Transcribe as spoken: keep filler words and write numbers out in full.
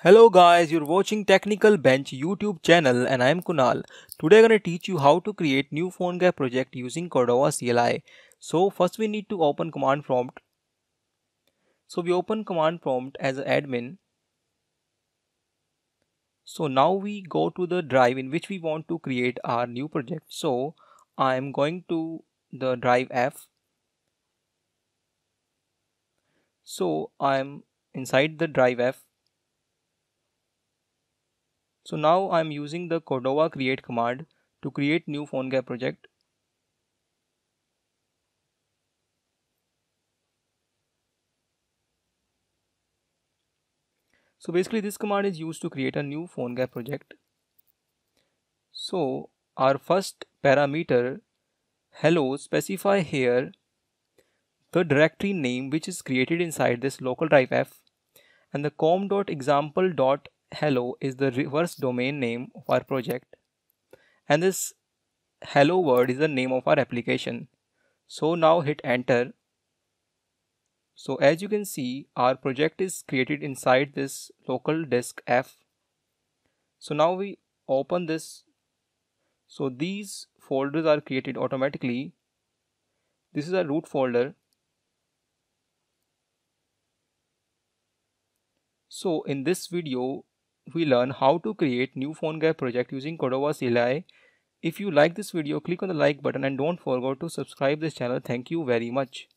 Hello guys, you're watching Technical Bench YouTube channel and I'm Kunal. Today I'm going to teach you how to create new Phonegap project using Cordova C L I. So first we need to open command prompt. So we open command prompt as an admin. So now we go to the drive in which we want to create our new project. So I'm going to the drive F. So I'm inside the drive F. So now I'm using the Cordova create command to create new Phonegap project. So basically this command is used to create a new Phonegap project. So our first parameter hello specify here the directory name which is created inside this local drive F, and the com.example.hello is the reverse domain name of our project, and this hello word is the name of our application. So now hit enter. So as you can see, our project is created inside this local disk F. So now we open this. So these folders are created automatically. This is a root folder. So in this video, we learn how to create new Phonegap project using Cordova C L I. If you like this video, click on the like button and don't forget to subscribe this channel. Thank you very much.